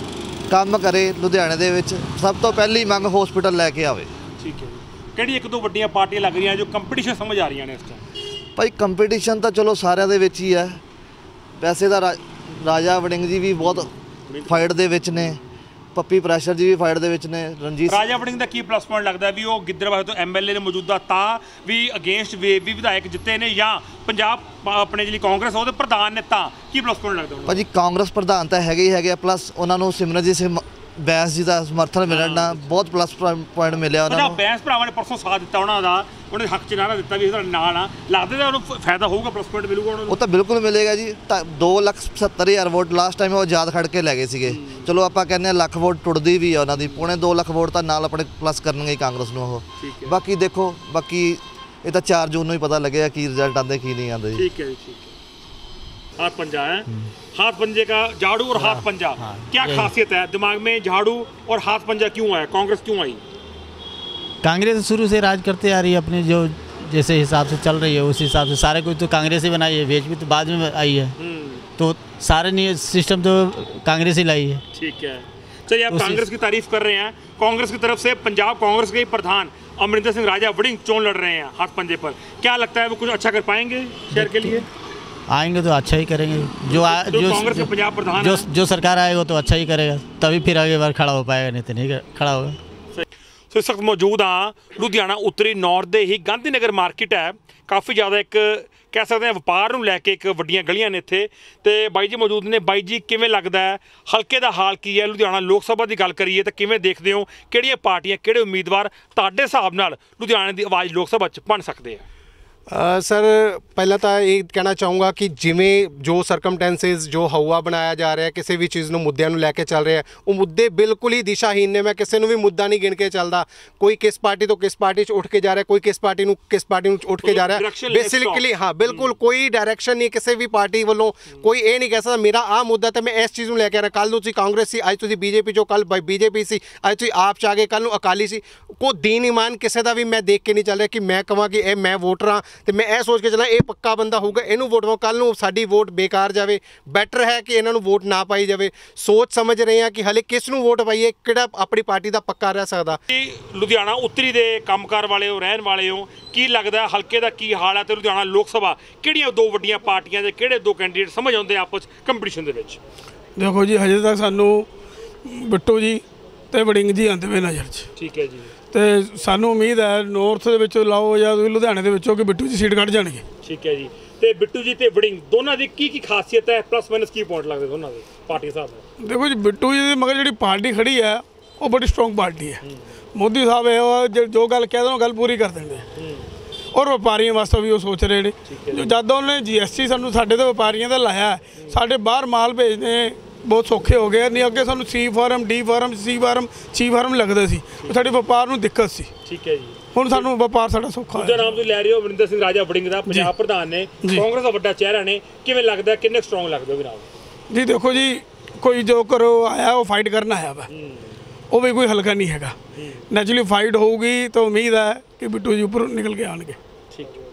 ਕੰਮ ਕਰੇ ਲੁਧਿਆਣੇ ਦੇ ਵਿੱਚ। ਸਭ ਤੋਂ ਪਹਿਲੀ ਮੰਗ ਹਸਪੀਟਲ ਲੈ ਕੇ ਆਵੇ। ਠੀਕ ਹੈ, ਕਿਹੜੀ ਇੱਕ ਦੋ ਵੱਡੀਆਂ ਪਾਰਟੀਆਂ ਲੱਗ ਰਹੀਆਂ ਜੋ ਕੰਪੀਟੀਸ਼ਨ ਸਮਝ ਆ ਰਹੀਆਂ ਨੇ ਇਸ ਟਾਈਮ? ਭਾਈ ਕੰਪੀਟੀਸ਼ਨ ਤਾਂ ਚਲੋ ਸਾਰਿਆਂ ਦੇ ਵਿੱਚ ਹੀ ਹੈ। ਵੈਸੇ ਤਾਂ ਰਾ- ਰਾਜਾ ਵੜਿੰਗ ਜੀ ਵੀ ਬਹੁਤ ਫਾਈਟ ਦੇ ਵਿੱਚ ਨੇ, ਪੱਪੀ ਪ੍ਰੈਸ਼ਰ ਜੀ ਵੀ ਫਾਈਟ ਦੇ ਵਿੱਚ ਨੇ। ਰਣਜੀਤ ਰਾਜਾ ਵੜਿੰਗ ਦਾ ਕੀ ਪਲੱਸ ਪੁਆਇੰਟ ਲੱਗਦਾ ਵੀ ਉਹ ਗਿੱਦੜਬਾਹੇ ਤੋਂ ਐਮਐਲਏ ਨੇ ਮੌਜੂਦਾ ਤਾਂ ਵੀ ਅਗੇਂਸਟ ਵੇਵ ਵੀ ਵਿਧਾਇਕ ਜਿੱਤੇ ਨੇ, ਜਾਂ ਪੰਜਾਬ ਆਪਣੇ ਜਿਹੜੀ ਕਾਂਗਰਸ ਉਹਦੇ ਪ੍ਰਧਾਨ ਨੇ ਤਾਂ ਕੀ ਪਲੱਸ ਪੁਆਇੰਟ ਲੱਗਦਾ? ਭਾਜੀ ਕਾਂਗਰਸ ਪ੍ਰਧਾਨ ਤਾਂ ਹੈਗੇ ਹੀ ਹੈਗੇ ਆ, ਪਲੱਸ ਉਹਨਾਂ ਨੂੰ ਸਿਮਰਨਜੀਤ ਸਿੰਘ ਬੈਂਸ ਜੀ ਦਾ ਸਮਰਥਨ ਮਿਲਣ ਨਾਲ ਬਹੁਤ ਪਲੱਸ ਪੁਆਇੰਟ ਮਿਲਿਆ ਉਹਨਾਂ ਨੂੰ। ਬੈਂਸ ਭਰਾਵਾਂ ਨੇ ਪਰਸੋਂ ਸਾਥ ਦਿੱਤਾ ਉਹਨਾਂ ਦਾ, ਉਹਨੇ ਹੱਕ 'ਚ ਨਾਰਾ ਦਿੱਤਾ ਵੀ ਇਹਦਾ ਨਾਲ ਆ, ਲੱਗਦਾ ਤਾਂ ਉਹਨੂੰ ਫਾਇਦਾ ਹੋਊਗਾ, ਪਲੱਸ ਪੁਆਇੰਟ ਮਿਲੂਗਾ ਉਹਨਾਂ ਨੂੰ? ਉਹ ਤਾਂ ਬਿਲਕੁਲ ਮਿਲੇਗਾ ਜੀ। ਤਾਂ ਦੋ ਲੱਖ ਸੱਤਰ ਹਜ਼ਾਰ ਵੋਟ ਲਾਸਟ ਟਾਈਮ ਉਹ ਆਜ਼ਾਦ ਖੜ ਕੇ ਲੈ ਗਏ ਸੀਗੇ। ਚਲੋ ਆਪਾਂ ਕਹਿੰਦੇ ਹਾਂ ਲੱਖ ਵੋਟ ਟੁੱਟਦੀ ਵੀ ਆ ਉਹਨਾਂ ਦੀ, ਪੌਣੇ ਦੋ ਲੱਖ ਵੋਟ ਤਾਂ ਨਾਲ ਆਪਣੇ ਪਲੱਸ ਕਰਨਗੇ ਕਾਂਗਰਸ ਨੂੰ ਉਹ। ਬਾਕੀ ਦੇਖੋ, ਬਾਕੀ ਇਹ ਤਾਂ ਚਾਰ ਜੂਨ ਨੂੰ ਹੀ ਪਤਾ ਲੱਗੇਗਾ ਕੀ ਰਿਜ਼ਲਟ ਆਉਂਦੇ ਕੀ ਨਹੀਂ ਆਉਂਦੇ। ठीक है ठीक है, हाथ पंजा है, हाथ पंजे का झाड़ू और हाथ पंजा, क्या खासियत है दिमाग में झाड़ू और हाथ पंजा क्यों आया, कांग्रेस क्यों आई? कांग्रेस शुरू से राज करते आ रही है अपने जो जैसे हिसाब से चल रही है उस हिसाब से। सारे कोई तो कांग्रेस ही बनाई है, बीजेपी तो बाद में आई है, तो सारे नहीं सिस्टम तो कांग्रेस ही लाई है। ठीक है, चलिए आप कांग्रेस की तारीफ कर रहे हैं। कांग्रेस की तरफ से पंजाब कांग्रेस के प्रधान अमरिंदर सिंह राजा वड़िंग चोन लड़ रहे हैं हाथ पंजे पर, क्या लगता है वो कुछ अच्छा कर पाएंगे शहर के लिए? आएंगे तो अच्छा ही करेंगे। जो आ, जो जो कांग्रेस के पंजाब प्रधान जो, जो सरकार आएगा तो अच्छा ही करेगा, तभी फिर आगे बार खड़ा हो पाएगा, नहीं तो नहीं खड़ा होगा। ਸੋ ਇਸ ਵਕਤ ਮੌਜੂਦ ਹਾਂ ਲੁਧਿਆਣਾ ਉੱਤਰੀ ਨੌਰਥ ਦੇ ਹੀ ਗਾਂਧੀ ਨਗਰ ਮਾਰਕੀਟ ਹੈ। ਕਾਫੀ ਜ਼ਿਆਦਾ ਇੱਕ ਕਹਿ ਸਕਦੇ ਹਾਂ ਵਪਾਰ ਨੂੰ ਲੈ ਕੇ ਇੱਕ ਵੱਡੀਆਂ ਗਲੀਆਂ ਨੇ ਇੱਥੇ, ਤੇ ਬਾਈ ਜੀ ਮੌਜੂਦ ਨੇ। ਬਾਈ ਜੀ ਕਿਵੇਂ ਲੱਗਦਾ ਹੈ ਹਲਕੇ ਦਾ ਹਾਲ ਕੀ ਹੈ? ਲੁਧਿਆਣਾ ਲੋਕ ਸਭਾ ਦੀ ਗੱਲ ਕਰੀਏ ਤਾਂ ਕਿਵੇਂ ਦੇਖਦੇ ਹੋ, ਕਿਹੜੀਆਂ ਪਾਰਟੀਆਂ ਕਿਹੜੇ ਉਮੀਦਵਾਰ ਤੁਹਾਡੇ ਹਿਸਾਬ ਨਾਲ ਲੁਧਿਆਣੇ ਦੀ ਆਵਾਜ਼ ਲੋਕ ਸਭਾ 'ਚ ਬਣ ਸਕਦੇ ਆ? ਸਰ ਪਹਿਲਾਂ ਤਾਂ ਇਹ ਕਹਿਣਾ ਚਾਹੂੰਗਾ ਕਿ ਜਿਵੇਂ ਜੋ ਸਰਕਮਟੈਂਸਿਸ ਜੋ ਹਵਾ ਬਣਾਇਆ ਜਾ ਰਿਹਾ ਕਿਸੇ ਵੀ ਚੀਜ਼ ਨੂੰ ਮੁੱਦਿਆਂ ਨੂੰ ਲੈ ਕੇ ਚੱਲ ਰਿਹਾ, ਉਹ ਮੁੱਦੇ ਬਿਲਕੁਲ ਹੀ ਦਿਸ਼ਾਹੀਨ ਨੇ। ਮੈਂ ਕਿਸੇ ਨੂੰ ਵੀ ਮੁੱਦਾ ਨਹੀਂ ਗਿਣ ਕੇ ਚੱਲਦਾ, ਕੋਈ ਕਿਸ ਪਾਰਟੀ ਤੋਂ ਕਿਸ ਪਾਰਟੀ 'ਚ ਉੱਠ ਕੇ ਜਾ ਰਿਹਾ, ਕੋਈ ਕਿਸ ਪਾਰਟੀ ਨੂੰ ਕਿਸ ਪਾਰਟੀ ਨੂੰ ਉੱਠ ਕੇ ਜਾ ਰਿਹਾ। ਬੇਸਿਕਲੀ ਹਾਂ ਬਿਲਕੁਲ ਕੋਈ ਡਾਇਰੈਕਸ਼ਨ ਨਹੀਂ ਕਿਸੇ ਵੀ ਪਾਰਟੀ ਵੱਲੋਂ। ਕੋਈ ਇਹ ਨਹੀਂ ਕਹਿ ਸਕਦਾ ਮੇਰਾ ਆਹ ਮੁੱਦਾ ਤਾਂ ਮੈਂ ਇਸ ਚੀਜ਼ ਨੂੰ ਲੈ ਕੇ ਆ ਰਿਹਾ। ਕੱਲ੍ਹ ਨੂੰ ਤੁਸੀਂ ਕਾਂਗਰਸ ਸੀ, ਅੱਜ ਤੁਸੀਂ ਬੀਜੇਪੀ 'ਚੋਂ, ਕੱਲ੍ਹ ਬੀਜੇਪੀ ਸੀ, ਅੱਜ ਤੁਸੀਂ ਆਪ 'ਚ ਆ ਗਏ, ਕੱਲ੍ਹ ਨੂੰ ਅਕਾਲੀ ਸੀ। ਕੋਈ ਦੀਨ ਈਮਾਨ ਕਿਸੇ ਦਾ ਵੀ ਮੈਂ ਦੇਖ ਕੇ ਨਹੀਂ ਚੱਲ ਰਿਹਾ ਕਿ ਮੈਂ ਕਹਾਂ ਕਿ ਇਹ ਮੈਂ ਵੋਟਰ ਹਾਂ ਤੇ ਮੈਂ ਇਹ ਸੋਚ ਕੇ ਚੱਲਾਂ ਇਹ ਪੱਕਾ ਬੰਦਾ ਹੋਊਗਾ ਇਹਨੂੰ ਵੋਟ ਪਾਓ, ਕੱਲ੍ਹ ਨੂੰ ਸਾਡੀ ਵੋਟ ਬੇਕਾਰ ਜਾਵੇ। ਬੈਟਰ ਹੈ ਕਿ ਇਹਨਾਂ ਨੂੰ ਵੋਟ ਨਾ ਪਾਈ ਜਾਵੇ। ਸੋਚ ਸਮਝ ਰਹੇ ਹਾਂ ਕਿ ਹਲੇ ਕਿਸ ਨੂੰ ਵੋਟ ਪਾਈਏ, ਕਿਹੜਾ ਆਪਣੀ ਪਾਰਟੀ ਦਾ ਪੱਕਾ ਰਹਿ ਸਕਦਾ। ਲੁਧਿਆਣਾ ਉੱਤਰੀ ਦੇ ਕੰਮਕਾਰ ਵਾਲੇ ਹੋ, ਰਹਿਣ ਵਾਲੇ ਹੋ, ਕੀ ਲੱਗਦਾ ਹਲਕੇ ਦਾ ਕੀ ਹਾਲ ਹੈ ਤੇ ਲੁਧਿਆਣਾ ਲੋਕ ਸਭਾ ਕਿਹੜੀਆਂ ਦੋ ਵੱਡੀਆਂ ਪਾਰਟੀਆਂ ਦੇ ਕਿਹੜੇ ਦੋ ਕੈਂਡੀਡੇਟ ਸਮਝ ਆਉਂਦੇ ਆਪਸ ਕੰਪੀਟੀਸ਼ਨ ਦੇ ਵਿੱਚ? ਦੇਖੋ ਜੀ ਹਜੇ ਤੱਕ ਸਾਨੂੰ ਬਿੱਟੂ ਜੀ ਤੇ ਵੜਿੰਗ ਜੀ ਆਉਂਦੇ ਪਏ ਨਜ਼ਰ 'ਚ। ਠੀਕ ਹੈ ਜੀ, ਤੇ ਸਾਨੂੰ ਉਮੀਦ ਹੈ ਨੌਰਥ ਦੇ ਵਿੱਚੋਂ ਲਾਓ ਜਾਂ ਲੁਧਿਆਣੇ ਦੇ ਵਿੱਚੋਂ ਕਿ ਬਿੱਟੂ ਜੀ ਸੀਟ ਕੱਢ ਜਾਣਗੇ। ਠੀਕ ਹੈ ਜੀ, ਤੇ ਬਿੱਟੂ ਜੀ ਤੇ ਵੜਿੰਗ ਦੋਨਾਂ ਦੀ ਕੀ ਕੀ ਖਾਸੀਅਤ ਹੈ, ਪਲੱਸ ਮਾਈਨਸ ਕੀ ਪੁਆਇੰਟ ਲੱਗਦੇ ਦੋਨਾਂ ਦੇ ਪਾਰਟੀ ਹਿਸਾਬ ਨਾਲ? ਦੇਖੋ ਜੀ ਬਿੱਟੂ ਜੀ ਦੀ ਮਗਰ ਜਿਹੜੀ ਪਾਰਟੀ ਖੜੀ ਹੈ ਉਹ ਬੜੀ ਸਟਰੋਂਗ ਪਾਰਟੀ ਹੈ। ਮੋਦੀ ਸਾਹਿਬ ਹੈ ਉਹ ਜੋ ਗੱਲ ਕਹਿ ਦੇਣ ਗੱਲ ਪੂਰੀ ਕਰ ਦਿੰਦੇ, ਔਰ ਵਪਾਰੀਆਂ ਵਾਸਤੇ ਵੀ ਉਹ ਸੋਚ ਰਹੇ ਨੇ। ਜੋ ਜਦ ਉਹਨੇ ਜੀ ਐਸ ਟੀ ਸਾਨੂੰ ਸਾਡੇ ਤੇ ਵਪਾਰੀਆਂ ਦਾ ਲਾਇਆ, ਸਾਡੇ ਬਾਹਰ ਮਾਲ ਭੇਜਦੇ ਬਹੁਤ ਸੌਖੇ ਹੋ ਗਏ। ਨਹੀਂ ਅੱਗੇ ਸਾਨੂੰ C form, D form, C form, C form ਲੱਗਦੇ ਸੀ, ਸਾਡੇ ਵਪਾਰ ਨੂੰ ਦਿੱਕਤ ਸੀ। ਠੀਕ ਹੈ ਜੀ, ਹੁਣ ਸਾਨੂੰ ਵਪਾਰ ਸਾਡਾ ਸੌਖਾ ਹੈ। ਦੂਜਾ ਨਾਮ ਤੁਸੀਂ ਲੈ ਰਹੇ ਹੋ ਅਮਰਿੰਦਰ ਸਿੰਘ ਰਾਜਾ ਵੜਿੰਗ ਦਾ, ਪੰਜਾਬ ਪ੍ਰਧਾਨ ਨੇ, ਕਾਂਗਰਸ ਦਾ ਵੱਡਾ ਚਿਹਰਾ ਨੇ, ਕਿਵੇਂ ਲੱਗਦਾ ਕਿੰਨੇ ਸਟਰੋਂਗ ਲੱਗਦੇ ਹੋ ਵੀ ਨਾਲ? ਜੀ ਦੇਖੋ ਜੀ ਕੋਈ ਜੋ ਕਰੋ ਆਇਆ ਉਹ ਫਾਈਟ ਕਰਨ ਆਇਆ ਵਾ, ਉਹ ਵੀ ਕੋਈ ਹਲਕਾ ਨਹੀਂ ਹੈਗਾ। ਨੈਚੁਰਲੀ ਫਾਈਟ ਹੋਊਗੀ ਤਾਂ ਉਮੀਦ ਹੈ ਕਿ ਬਿੱਟੂ ਜੀ ਉੱਪਰ ਨਿਕਲ ਕੇ ਆਉਣਗੇ। ਠੀਕ ਹੈ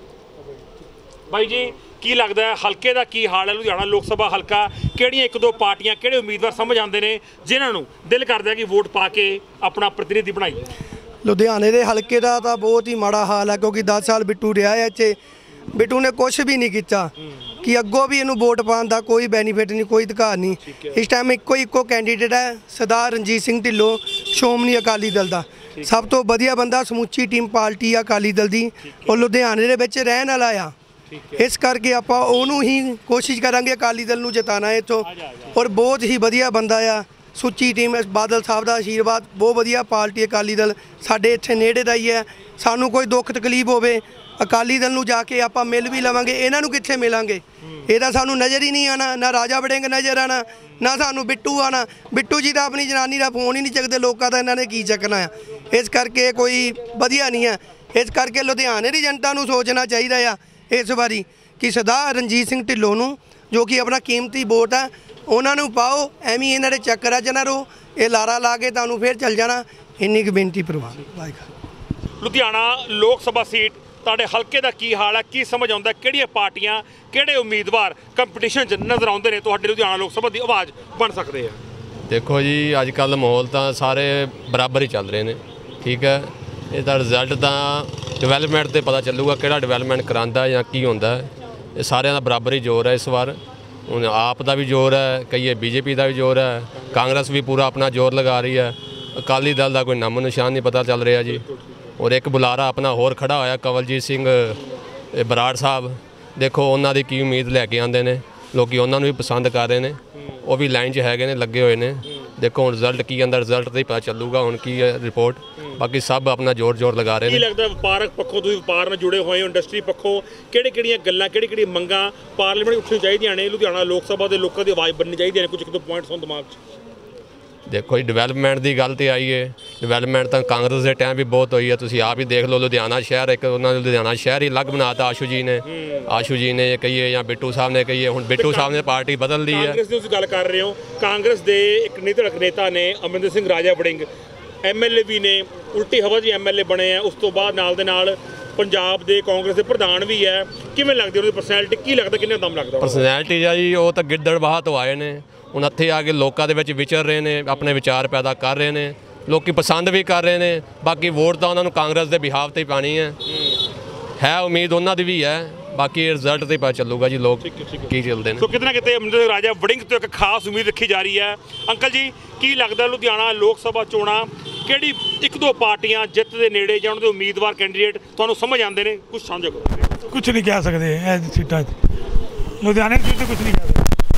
ਬਾਈ ਜੀ, ਕੀ ਲੱਗਦਾ ਹੈ ਹਲਕੇ ਦਾ ਕੀ ਹਾਲ ਹੈ ਲੁਧਿਆਣਾ ਲੋਕ ਸਭਾ ਹਲਕਾ? ਕਿਹੜੀਆਂ ਇੱਕ ਦੋ ਪਾਰਟੀਆਂ ਕਿਹੜੇ ਉਮੀਦਵਾਰ ਸਮਝ ਆਉਂਦੇ ਨੇ ਜਿਨ੍ਹਾਂ ਨੂੰ ਦਿਲ ਕਰਦਾ ਕਿ ਵੋਟ ਪਾ ਕੇ ਆਪਣਾ ਪ੍ਰਤੀਨਿਧੀ ਬਣਾਈਏ? ਲੁਧਿਆਣੇ ਦੇ ਹਲਕੇ ਦਾ ਤਾਂ ਬਹੁਤ ਹੀ ਮਾੜਾ ਹਾਲ ਹੈ, ਕਿਉਂਕਿ ਦਸ ਸਾਲ ਬਿੱਟੂ ਰਿਹਾ ਹੈ ਇੱਥੇ। ਬਿੱਟੂ ਨੇ ਕੁਛ ਵੀ ਨਹੀਂ ਕੀਤਾ ਕਿ ਅੱਗੋਂ ਵੀ ਇਹਨੂੰ ਵੋਟ ਪਾਉਣ ਦਾ ਕੋਈ ਬੈਨੀਫਿਟ ਨਹੀਂ, ਕੋਈ ਅਧਿਕਾਰ ਨਹੀਂ। ਇਸ ਟਾਈਮ ਇੱਕੋ ਇੱਕੋ ਕੈਂਡੀਡੇਟ ਹੈ ਸਰਦਾਰ ਰਣਜੀਤ ਸਿੰਘ ਢਿੱਲੋਂ ਸ਼੍ਰੋਮਣੀ ਅਕਾਲੀ ਦਲ ਦਾ, ਸਭ ਤੋਂ ਵਧੀਆ ਬੰਦਾ ਸਮੁੱਚੀ ਟੀਮ ਪਾਰਟੀ ਆ ਅਕਾਲੀ ਦਲ ਦੀ, ਉਹ ਲੁਧਿਆਣੇ ਦੇ ਵਿੱਚ ਰਹਿਣ ਵਾਲਾ ਆ। ਇਸ ਕਰਕੇ ਆਪਾਂ ਉਹਨੂੰ ਹੀ ਕੋਸ਼ਿਸ਼ ਕਰਾਂਗੇ ਅਕਾਲੀ ਦਲ ਨੂੰ ਜਿਤਾਉਣਾ ਇੱਥੋਂ। ਔਰ ਬਹੁਤ ਹੀ ਵਧੀਆ ਬੰਦਾ ਆ, ਸੁੱਚੀ ਟੀਮ, ਬਾਦਲ ਸਾਹਿਬ ਦਾ ਆਸ਼ੀਰਵਾਦ, ਬਹੁਤ ਵਧੀਆ ਪਾਰਟੀ ਅਕਾਲੀ ਦਲ ਸਾਡੇ ਇੱਥੇ ਨੇੜੇ ਦਾ ਹੀ ਹੈ। ਸਾਨੂੰ ਕੋਈ ਦੁੱਖ ਤਕਲੀਫ ਹੋਵੇ ਅਕਾਲੀ ਦਲ ਨੂੰ ਜਾ ਕੇ ਆਪਾਂ ਮਿਲ ਵੀ ਲਵਾਂਗੇ, ਇਹਨਾਂ ਨੂੰ ਕਿੱਥੇ ਮਿਲਾਂਗੇ? ਇਹਦਾ ਸਾਨੂੰ ਨਜ਼ਰ ਹੀ ਨਹੀਂ ਆਣਾ, ਨਾ ਰਾਜਾ ਵੜਿੰਗ ਨਜ਼ਰ ਆਣਾ, ਨਾ ਸਾਨੂੰ ਬਿੱਟੂ ਆਣਾ। ਬਿੱਟੂ ਜੀ ਤਾਂ ਆਪਣੀ ਜਨਾਨੀ ਦਾ ਫੋਨ ਹੀ ਨਹੀਂ ਚੱਕਦੇ, ਲੋਕਾਂ ਦਾ ਇਹਨਾਂ ਨੇ ਕੀ ਚੱਕਣਾ ਆ। ਇਸ ਕਰਕੇ ਕੋਈ ਵਧੀਆ ਨਹੀਂ ਹੈ। ਇਸ ਕਰਕੇ ਲੁਧਿਆਣੇ ਦੀ ਜਨਤਾ ਨੂੰ ਸੋਚਣਾ ਚਾਹੀਦਾ ਆ ਇਸ ਵਾਰੀ ਕਿ ਸਰਦਾਰ ਰਣਜੀਤ ਸਿੰਘ ਢਿੱਲੋਂ ਨੂੰ, ਜੋ ਕਿ ਆਪਣਾ ਕੀਮਤੀ ਵੋਟ ਹੈ, ਉਹਨਾਂ ਨੂੰ ਪਾਓ। ਐਵੇਂ ਇਹਨਾਂ ਦੇ ਚੱਕਰਾਂ 'ਚ ਨਾ ਰਹੋ, ਇਹ ਲਾਰਾ ਲਾ ਕੇ ਤੁਹਾਨੂੰ ਫਿਰ ਚੱਲ ਜਾਣਾ। ਇੰਨੀ ਕੁ ਬੇਨਤੀ ਪ੍ਰਵਾਨ। ਲੁਧਿਆਣਾ ਲੋਕ ਸਭਾ ਸੀਟ ਤੁਹਾਡੇ ਹਲਕੇ ਦਾ ਕੀ ਹਾਲ ਹੈ? ਕੀ ਸਮਝ ਆਉਂਦਾ ਕਿਹੜੀਆਂ ਪਾਰਟੀਆਂ, ਕਿਹੜੇ ਉਮੀਦਵਾਰ ਕੰਪੀਟੀਸ਼ਨ 'ਚ ਨਜ਼ਰ ਆਉਂਦੇ ਨੇ ਤੁਹਾਡੇ ਲੁਧਿਆਣਾ ਲੋਕ ਸਭਾ ਦੀ ਆਵਾਜ਼ ਬਣ ਸਕਦੇ ਆ? ਦੇਖੋ ਜੀ, ਅੱਜ ਕੱਲ੍ਹ ਮਾਹੌਲ ਤਾਂ ਸਾਰੇ ਬਰਾਬਰ ਹੀ ਚੱਲ ਰਹੇ ਨੇ, ਠੀਕ ਹੈ। ਇਹਦਾ ਰਿਜ਼ਲਟ ਤਾਂ ਡਿਵੈਲਪਮੈਂਟ 'ਤੇ ਪਤਾ ਚੱਲੂਗਾ, ਕਿਹੜਾ ਡਿਵੈਲਪਮੈਂਟ ਕਰਾਉਂਦਾ ਜਾਂ ਕੀ ਹੁੰਦਾ। ਇਹ ਸਾਰਿਆਂ ਦਾ ਬਰਾਬਰ ਹੀ ਜ਼ੋਰ ਹੈ ਇਸ ਵਾਰ। ਹੁਣ ਆਪ ਦਾ ਵੀ ਜ਼ੋਰ ਹੈ, ਕਹੀਏ ਬੀਜੇਪੀ ਦਾ ਵੀ ਜ਼ੋਰ ਹੈ, ਕਾਂਗਰਸ ਵੀ ਪੂਰਾ ਆਪਣਾ ਜ਼ੋਰ ਲਗਾ ਰਹੀ ਹੈ। ਅਕਾਲੀ ਦਲ ਦਾ ਕੋਈ ਨਾਮੋ ਨਿਸ਼ਾਨ ਨਹੀਂ ਪਤਾ ਚੱਲ ਰਿਹਾ ਜੀ। ਔਰ ਇੱਕ ਬੁਲਾਰਾ ਆਪਣਾ ਹੋਰ ਖੜਾ ਹੋਇਆ, ਕਵਲਜੀਤ ਸਿੰਘ ਬਰਾੜ ਸਾਹਿਬ। ਦੇਖੋ ਉਹਨਾਂ ਦੀ ਕੀ ਉਮੀਦ ਲੈ ਕੇ ਆਉਂਦੇ ਨੇ, ਲੋਕ ਉਹਨਾਂ ਨੂੰ ਵੀ ਪਸੰਦ ਕਰ ਰਹੇ ਨੇ, ਉਹ ਵੀ ਲਾਈਨ 'ਚ ਹੈਗੇ ਨੇ, ਲੱਗੇ ਹੋਏ ਨੇ। ਦੇਖੋ ਹੁਣ ਰਿਜ਼ਲਟ ਕੀ ਆਉਂਦਾ, ਰਿਜ਼ਲਟ ਤੇ ਹੀ ਪਤਾ ਚੱਲੂਗਾ ਹੁਣ ਕੀ ਹੈ ਰਿਪੋਰਟ। ਬਾਕੀ ਸਭ ਆਪਣਾ ਜ਼ੋਰ ਜ਼ੋਰ ਲਗਾ ਰਹੇ ਨੇ। ਕੀ ਲੱਗਦਾ ਵਪਾਰਕ ਪੱਖੋਂ, ਤੁਸੀਂ ਵਪਾਰ ਨਾਲ ਜੁੜੇ ਹੋਏ ਹੋ, ਇੰਡਸਟਰੀ ਪੱਖੋਂ ਕਿਹੜੇ ਕਿਹੜੀਆਂ ਗੱਲਾਂ, ਕਿਹੜੀ ਕਿਹੜੀ ਮੰਗਾਂ ਪਾਰਲੀਮੈਂਟ ਉੱਠਣੀ ਚਾਹੀਦੀਆਂ ਨੇ? ਲੁਧਿਆਣਾ ਲੋਕ ਸਭਾ ਦੇ ਲੋਕਾਂ ਦੀ ਆਵਾਜ਼ ਬਣਨੀ ਚਾਹੀਦੀ ਹੈ। ਕੁਝ ਇੱਕ ਦੋ ਪੁਆਇੰਟਸ ਹੋਣ ਦਿਮਾਗ 'ਚ। ਦੇਖੋ ਜੀ, ਡਿਵੈਲਪਮੈਂਟ ਦੀ ਗੱਲ ਤੇ ਆਈ ਹੈ। ਡਿਵੈਲਪਮੈਂਟ ਤਾਂ ਕਾਂਗਰਸ ਦੇ ਟਾਈਮ ਵੀ ਬਹੁਤ ਹੋਈ ਹੈ, ਤੁਸੀਂ ਆਪ ਹੀ ਦੇਖ ਲਓ। ਲੁਧਿਆਣਾ ਸ਼ਹਿਰ ਇੱਕ ਉਹਨਾਂ ਨੇ ਲੁਧਿਆਣਾ ਸ਼ਹਿਰ ਹੀ ਅਲੱਗ ਬਣਾਤਾ ਆਸ਼ੂ ਜੀ ਨੇ। ਆਸ਼ੂ ਜੀ ਨੇ ਕਹੀਏ ਜਾਂ ਬਿੱਟੂ ਸਾਹਿਬ ਨੇ ਕਹੀਏ, ਹੁਣ ਬਿੱਟੂ ਸਾਹਿਬ ਨੇ ਪਾਰਟੀ ਬਦਲ ਲਈ ਹੈ। ਕਾਂਗਰਸ ਦੀ ਤੁਸੀਂ ਗੱਲ ਕਰ ਰਹੇ ਹੋ, ਕਾਂਗਰਸ ਦੇ ਇੱਕ ਨੀਤਿਕ ਨੇਤਾ ਨੇ Amarinder Singh Raja Warring, M L A ਵੀ ਨੇ, ਉਲਟੀ ਹਵਾ 'ਚ ਐਮ ਐਲ ਏ ਬਣੇ ਆ। ਉਸ ਤੋਂ ਬਾਅਦ ਨਾਲ ਦੇ ਨਾਲ ਪੰਜਾਬ ਦੇ ਕਾਂਗਰਸ ਦੇ ਪ੍ਰਧਾਨ ਵੀ ਹੈ। ਕਿਵੇਂ ਲੱਗਦੀ ਉਹਦੀ ਪਰਸਨੈਲਿਟੀ? ਕੀ ਲੱਗਦਾ, ਕਿੰਨਾ ਦਮ ਲੱਗਦਾ? ਪਰਸਨੈਲਿਟੀ ਜੀ, ਉਹ ਤਾਂ ਗਿੱਦੜਬਾਹਾ ਤੋਂ ਆਏ ਨੇ, ਹੁਣ ਇੱਥੇ ਆ ਕੇ ਲੋਕਾਂ ਦੇ ਵਿੱਚ ਵਿਚਰ ਰਹੇ ਨੇ, ਆਪਣੇ ਵਿਚਾਰ ਪੈਦਾ ਕਰ ਰਹੇ ਨੇ, ਲੋਕੀ ਪਸੰਦ ਵੀ ਕਰ ਰਹੇ ਨੇ। ਬਾਕੀ ਵੋਟ ਤਾਂ ਉਹਨਾਂ ਨੂੰ ਕਾਂਗਰਸ ਦੇ ਬਿਹਾਫ 'ਤੇ ਪਾਣੀ ਹੈ ਹੈ ਉਮੀਦ ਉਹਨਾਂ ਦੀ ਵੀ ਹੈ। ਬਾਕੀ ਰਿਜ਼ਲਟ 'ਤੇ ਪਤਾ ਚੱਲੂਗਾ ਜੀ ਲੋਕ ਕੀ ਚੱਲਦੇ ਨੇ। ਸੋ ਕਿਤੇ ਨਾ ਕਿਤੇ ਅਮਰਿੰਦਰ ਸਿੰਘ ਰਾਜਾ ਵੜਿੰਗ ਤੋਂ ਇੱਕ ਖਾਸ ਉਮੀਦ ਰੱਖੀ ਜਾ ਰਹੀ ਹੈ। ਅੰਕਲ ਜੀ, ਕੀ ਲੱਗਦਾ ਲੁਧਿਆਣਾ ਲੋਕ ਸਭਾ ਚੋਣਾਂ ਕਿਹੜੀ ਇੱਕ ਦੋ ਪਾਰਟੀਆਂ ਜਿੱਤ ਦੇ ਨੇੜੇ ਜਾਂ ਉਹਨਾਂ ਦੇ ਉਮੀਦਵਾਰ ਕੈਂਡੀਡੇਟ ਤੁਹਾਨੂੰ ਸਮਝ ਆਉਂਦੇ ਨੇ? ਕੁਝ ਸਾਂਝਾ ਕਰੋ। ਕੁਝ ਨਹੀਂ ਕਹਿ ਸਕਦੇ ਇਹ ਸੀਟਾਂ 'ਚ, ਲੁਧਿਆਣੇ 'ਚ ਤਾਂ ਕੁਝ ਨਹੀਂ ਕਹਿ ਸਕਦੇ।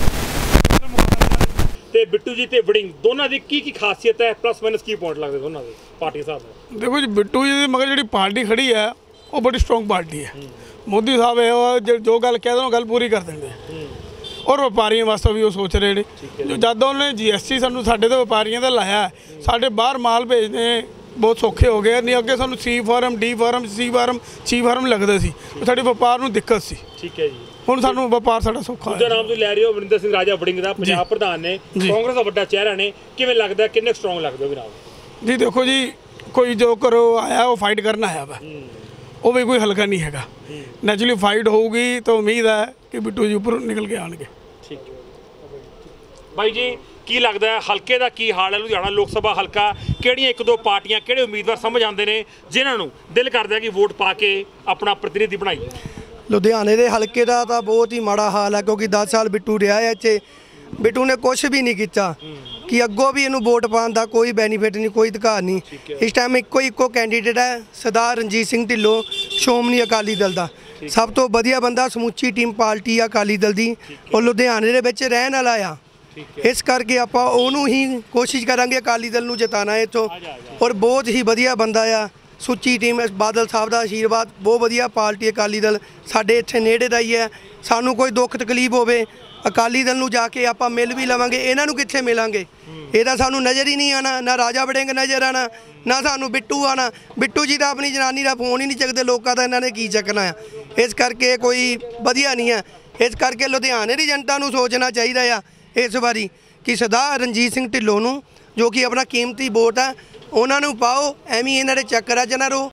ਤੇ ਬਿੱਟੂ ਜੀ ਤੇ ਵੜਿੰਗ ਦੋਨਾਂ ਦੀ ਕੀ ਕੀ ਖਾਸੀਅਤ ਹੈ, ਪਲੱਸ ਮਾਈਨਸ ਕੀ ਪੁਆਇੰਟ ਲੱਗਦੇ ਦੋਨਾਂ ਦੇ ਪਾਰਟੀ ਹਿਸਾਬ ਨਾਲ? ਦੇਖੋ ਜੀ, ਬਿੱਟੂ ਜੀ ਦੀ ਮਗਰ ਜਿਹੜੀ ਪਾਰਟੀ ਖੜੀ ਹੈ ਉਹ ਬੜੀ ਸਟਰੋਂਗ ਪਾਰਟੀ ਹੈ। ਮੋਦੀ ਸਾਹਿਬ ਹੈ, ਉਹ ਜੋ ਗੱਲ ਕਹਿ ਦੇਣ ਗੱਲ ਪੂਰੀ ਕਰ ਦਿੰਦੇ। ਔਰ ਵਪਾਰੀਆਂ ਵਾਸਤੇ ਵੀ ਉਹ ਸੋਚ ਰਹੇ ਨੇ। ਜੋ ਜਦ ਉਹਨੇ ਜੀ ਐਸ ਟੀ ਸਾਨੂੰ ਸਾਡੇ ਤੇ ਵਪਾਰੀਆਂ ਦਾ ਲਾਇਆ, ਸਾਡੇ ਬਾਹਰ ਮਾਲ ਭੇਜਣੇ ਬਹੁਤ ਸੌਖੇ ਹੋ ਗਏ। ਨਹੀਂ ਅੱਗੇ ਸਾਨੂੰ C form, D form, C form, C form ਲੱਗਦੇ ਸੀ, ਸਾਡੇ ਵਪਾਰ ਨੂੰ ਦਿੱਕਤ ਸੀ। ਠੀਕ ਹੈ ਜੀ। ਹੁਣ ਸਾਨੂੰ ਵਪਾਰ ਸਾਡਾ ਸੌਖਾ ਹੈ। ਦੂਜਾ ਨਾਮ ਤੁਸੀਂ ਲੈ ਰਹੇ ਹੋ ਅਮਰਿੰਦਰ ਸਿੰਘ ਰਾਜਾ ਵੜਿੰਗ ਦਾ, ਪੰਜਾਬ ਪ੍ਰਧਾਨ ਨੇ, ਕਾਂਗਰਸ ਦਾ ਵੱਡਾ ਚਿਹਰਾ ਨੇ। ਕਿਵੇਂ ਲੱਗਦਾ, ਕਿੰਨੇ ਸਟਰੋਂਗ ਲੱਗਦੇ ਹੋ ਵੀ ਨਾਲ? ਜੀ ਦੇਖੋ ਜੀ, ਕੋਈ ਜੋ ਕਰੋ ਆਇਆ ਉਹ ਫਾਈਟ ਕਰਨ ਆਇਆ ਵਾ, ਉਹ ਵੀ ਕੋਈ ਹਲਕਾ ਨਹੀਂ ਹੈਗਾ। ਨੈਚੁਰਲੀ ਫਾਈਟ ਹੋਊਗੀ ਤਾਂ ਉਮੀਦ ਹੈ ਕਿ ਬਿੱਟੂ ਜੀ ਉੱਪਰ ਨਿਕਲ ਕੇ ਆਉਣਗੇ। ਠੀਕ ਹੈ ਬਾਈ ਜੀ, ਕੀ ਲੱਗਦਾ ਹੈ ਹਲਕੇ ਦਾ ਕੀ ਹਾਲ ਹੈ? ਲੁਧਿਆਣਾ ਲੋਕ ਸਭਾ ਹਲਕਾ, ਕਿਹੜੀਆਂ ਇੱਕ ਦੋ ਪਾਰਟੀਆਂ, ਕਿਹੜੇ ਉਮੀਦਵਾਰ ਸਮਝ ਆਉਂਦੇ ਨੇ ਜਿਨ੍ਹਾਂ ਨੂੰ ਦਿਲ ਕਰਦਾ ਕਿ ਵੋਟ ਪਾ ਕੇ ਆਪਣਾ ਪ੍ਰਤੀਨਿਧੀ ਬਣਾਈਏ? ਲੁਧਿਆਣੇ ਦੇ ਹਲਕੇ ਦਾ ਤਾਂ ਬਹੁਤ ਹੀ ਮਾੜਾ ਹਾਲ ਹੈ, ਕਿਉਂਕਿ ਦਸ ਸਾਲ ਬਿੱਟੂ ਰਿਹਾ ਹੈ ਇੱਥੇ। ਬਿੱਟੂ ਨੇ ਕੁਝ ਵੀ ਨਹੀਂ ਕੀਤਾ ਕਿ ਅੱਗੋਂ ਵੀ ਇਹਨੂੰ ਵੋਟ ਪਾਉਣ ਦਾ ਕੋਈ ਬੈਨੀਫਿਟ ਨਹੀਂ, ਕੋਈ ਅਧਿਕਾਰ ਨਹੀਂ। ਇਸ ਟਾਈਮ ਇੱਕੋ ਇੱਕੋ ਕੈਂਡੀਡੇਟ ਹੈ, ਸਰਦਾਰ ਰਣਜੀਤ ਸਿੰਘ ਢਿੱਲੋਂ, ਸ਼੍ਰੋਮਣੀ ਅਕਾਲੀ ਦਲ ਦਾ। ਸਭ ਤੋਂ ਵਧੀਆ ਬੰਦਾ ਸਮੁੱਚੀ ਟੀਮ ਪਾਰਟੀ ਆ ਅਕਾਲੀ ਦਲ ਦੀ, ਉਹ ਲੁਧਿਆਣੇ ਦੇ ਵਿੱਚ ਰਹਿਣ ਵਾਲਾ ਆ। ਇਸ ਕਰਕੇ ਆਪਾਂ ਉਹਨੂੰ ਹੀ ਕੋਸ਼ਿਸ਼ ਕਰਾਂਗੇ ਅਕਾਲੀ ਦਲ ਨੂੰ ਜਿਤਾਉਣਾ ਇੱਥੋਂ। ਔਰ ਬਹੁਤ ਹੀ ਵਧੀਆ ਬੰਦਾ ਆ, ਸੁੱਚੀ ਟੀਮ, ਬਾਦਲ ਸਾਹਿਬ ਦਾ ਆਸ਼ੀਰਵਾਦ, ਬਹੁਤ ਵਧੀਆ ਪਾਰਟੀ ਅਕਾਲੀ ਦਲ ਸਾਡੇ ਇੱਥੇ ਨੇੜੇ ਦਾ ਹੀ ਹੈ। ਸਾਨੂੰ ਕੋਈ ਦੁੱਖ ਤਕਲੀਫ ਹੋਵੇ ਅਕਾਲੀ ਦਲ ਨੂੰ ਜਾ ਕੇ ਆਪਾਂ ਮਿਲ ਵੀ ਲਵਾਂਗੇ, ਇਹਨਾਂ ਨੂੰ ਕਿੱਥੇ ਮਿਲਾਂਗੇ? ਇਹਦਾ ਸਾਨੂੰ ਨਜ਼ਰ ਹੀ ਨਹੀਂ ਆਣਾ, ਨਾ ਰਾਜਾ ਵੜਿੰਗ ਨਜ਼ਰ ਆਣਾ, ਨਾ ਸਾਨੂੰ ਬਿੱਟੂ ਆਣਾ। ਬਿੱਟੂ ਜੀ ਤਾਂ ਆਪਣੀ ਜਨਾਨੀ ਦਾ ਫੋਨ ਹੀ ਨਹੀਂ ਚੱਕਦੇ, ਲੋਕਾਂ ਦਾ ਇਹਨਾਂ ਨੇ ਕੀ ਚੱਕਣਾ ਆ। ਇਸ ਕਰਕੇ ਕੋਈ ਵਧੀਆ ਨਹੀਂ ਹੈ। ਇਸ ਕਰਕੇ ਲੁਧਿਆਣੇ ਦੀ ਜਨਤਾ ਨੂੰ ਸੋਚਣਾ ਚਾਹੀਦਾ ਆ ਇਸ ਵਾਰੀ ਕਿ ਸਰਦਾਰ ਰਣਜੀਤ ਸਿੰਘ ਢਿੱਲੋਂ ਨੂੰ, ਜੋ ਕਿ ਆਪਣਾ ਕੀਮਤੀ ਵੋਟ ਹੈ, ਉਹਨਾਂ ਨੂੰ ਪਾਓ। ਐਵੇਂ ਇਹਨਾਂ ਦੇ ਚੱਕਰਾਂ 'ਚ ਨਾ ਰਹੋ।